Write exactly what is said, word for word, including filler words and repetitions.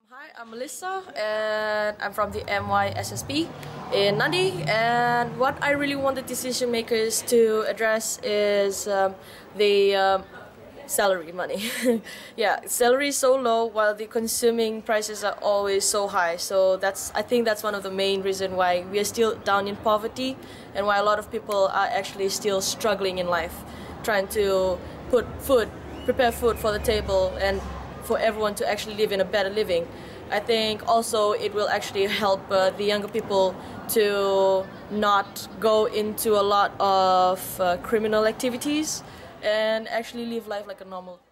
Hi, I'm Melissa and I'm from the M Y S S P in Nadi, and what I really want the decision makers to address is um, the um, salary money. Yeah, salary is so low while the consuming prices are always so high, so that's I think that's one of the main reasons why we are still down in poverty and why a lot of people are actually still struggling in life, trying to put food, prepare food for the table and for everyone to actually live in a better living. I think also it will actually help uh, the younger people to not go into a lot of uh, criminal activities and actually live life like a normal